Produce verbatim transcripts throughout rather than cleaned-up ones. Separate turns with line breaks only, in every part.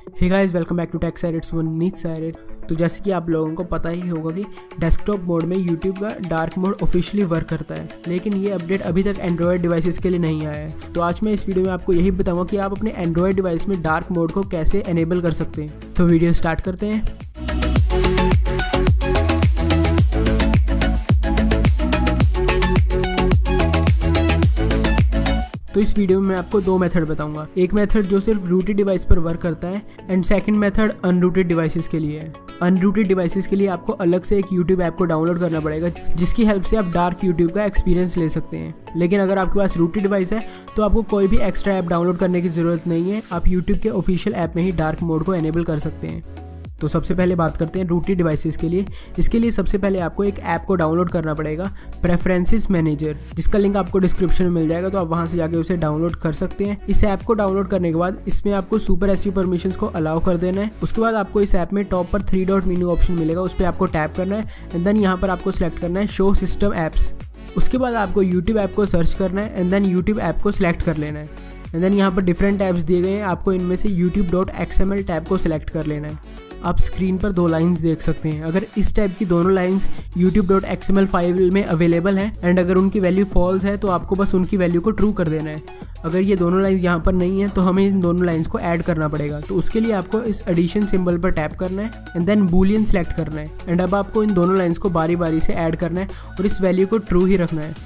Hey guys, welcome back to tech सैरेट्स नीत सैरेट। तो जैसे कि आप लोगों को पता ही होगा कि डेस्कटॉप मोड में यूट्यूब का डार्क मोड ऑफिशियली वर्क करता है, लेकिन ये अपडेट अभी तक एंड्रॉयड डिवाइसेस के लिए नहीं आया है। तो आज मैं इस वीडियो में आपको यही बताऊंगा कि आप अपने एंड्रॉयड डिवाइस में डार्क मोड को कैसे एनेबल कर सकते हैं। तो वीडियो स्टार्ट करते हैं। तो इस वीडियो में मैं आपको दो मेथड बताऊंगा। एक मेथड जो सिर्फ रूटेड डिवाइस पर वर्क करता है and second method unrooted devices के लिए है। अनरूटेड डिवाइसेस के लिए आपको अलग से एक यूट्यूब ऐप को डाउनलोड करना पड़ेगा, जिसकी हेल्प से आप डार्क यूट्यूब का एक्सपीरियंस ले सकते हैं। लेकिन अगर आपके पास रूटेड डिवाइस है तो आपको कोई भी एक्स्ट्रा ऐप डाउनलोड करने की ज़रूरत नहीं है। आप यूट्यूब के ऑफिशियल ऐप में ही डार्क मोड को एनेबल कर सकते हैं। तो सबसे पहले बात करते हैं रूटेड डिवाइसेस के लिए। इसके लिए सबसे पहले आपको एक ऐप को डाउनलोड करना पड़ेगा, प्रेफरेंसेस मैनेजर, जिसका लिंक आपको डिस्क्रिप्शन में मिल जाएगा। तो आप वहां से जाके उसे डाउनलोड कर सकते हैं। इस ऐप को डाउनलोड करने के बाद इसमें आपको सुपर एसईओ परमिशंस को अलाउ कर देना है। उसके बाद आपको इस ऐप में टॉप पर थ्री डॉट मेन्यू ऑप्शन मिलेगा, उस पर आपको टैप करना है एंड देन यहाँ पर आपको सिलेक्ट करना है शो सिस्टम ऐप्स। उसके बाद आपको यूट्यूब ऐप को सर्च करना है एंड देन यूट्यूब ऐप को सिलेक्ट कर लेना है एंड देन यहाँ पर डिफरेंट टैब्स दिए गए हैं। आपको इनमें से YouTube dot X M L tab को सिलेक्ट कर लेना है। आप स्क्रीन पर दो लाइंस देख सकते हैं। अगर इस टाइप की दोनों lines YouTube dot X M L file में अवेलेबल हैं एंड अगर उनकी वैल्यू फॉल्स है तो आपको बस उनकी वैल्यू को ट्रू कर देना है। अगर ये दोनों लाइंस यहाँ पर नहीं है तो हमें इन दोनों लाइंस को ऐड करना पड़ेगा। तो उसके लिए आपको इस एडिशन सिंबल पर टैप करना है एंड देन बूलियन सेलेक्ट करना है एंड अब आपको इन दोनों लाइंस को बारी बारी से ऐड करना है और इस वैल्यू को ट्रू ही रखना है।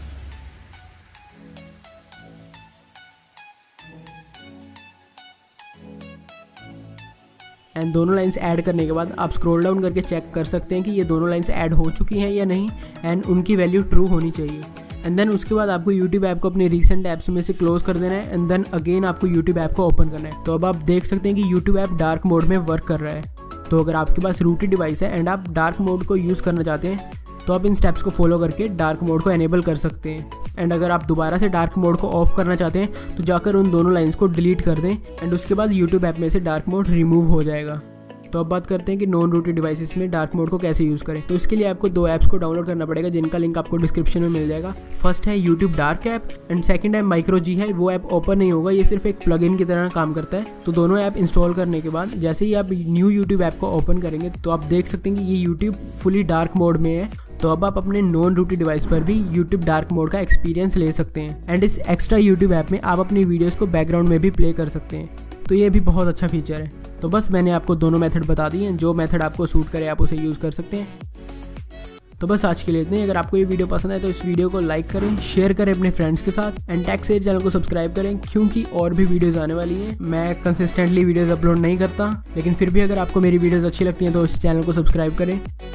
एंड दोनों लाइंस ऐड करने के बाद आप स्क्रॉल डाउन करके चेक कर सकते हैं कि ये दोनों लाइंस ऐड हो चुकी हैं या नहीं एंड उनकी वैल्यू ट्रू होनी चाहिए। एंड देन उसके बाद आपको यूट्यूब ऐप को अपने रीसेंट ऐप्स में से क्लोज कर देना है एंड देन अगेन आपको यूट्यूब ऐप को ओपन करना है। तो अब आप देख सकते हैं कि यूट्यूब ऐप डार्क मोड में वर्क कर रहा है। तो अगर आपके पास रूटेड डिवाइस है एंड आप डार्क मोड को यूज़ करना चाहते हैं तो आप इन स्टेप्स को फॉलो करके डार्क मोड को एनेबल कर सकते हैं। एंड अगर आप दोबारा से डार्क मोड को ऑफ करना चाहते हैं तो जाकर उन दोनों लाइंस को डिलीट कर दें एंड उसके बाद यूट्यूब ऐप में से डार्क मोड रिमूव हो जाएगा। तो अब बात करते हैं कि नॉन रूटेड डिवाइसेस में डार्क मोड को कैसे यूज़ करें। तो इसके लिए आपको दो ऐप्स को डाउनलोड करना पड़ेगा, जिनका लिंक आपको डिस्क्रिप्शन में मिल जाएगा। फर्स्ट है YouTube dark app and second है माइक्रो जी है। वो ऐप ओपन नहीं होगा, ये सिर्फ एक प्लगइन की तरह काम करता है। तो दोनों ऐप इंस्टॉल करने के बाद जैसे ही आप न्यू यूट्यूब ऐप को ओपन करेंगे तो आप देख सकते हैं कि ये यूट्यूब फुली डार्क मोड में है। तो अब आप अपने नॉन रूटेड डिवाइस पर भी यूट्यूब डार्क मोड का एक्सपीरियंस ले सकते हैं एंड इस एक्स्ट्रा यूट्यूब ऐप में आप अपनी वीडियोस को बैकग्राउंड में भी प्ले कर सकते हैं। तो ये भी बहुत अच्छा फीचर है। तो बस मैंने आपको दोनों मेथड बता दिए हैं, जो मेथड आपको सूट करे आप उसे यूज़ कर सकते हैं। तो बस आज के लिए इतने। अगर आपको ये वीडियो पसंद आए तो इस वीडियो को लाइक करें, शेयर करें अपने फ्रेंड्स के साथ एंड टेक सैरेट चैनल को सब्सक्राइब करें, क्योंकि और भी वीडियोस आने वाली हैं। मैं कंसिस्टेंटली वीडियोस अपलोड नहीं करता, लेकिन फिर भी अगर आपको मेरी वीडियोस अच्छी लगती हैं तो इस चैनल को सब्सक्राइब करें।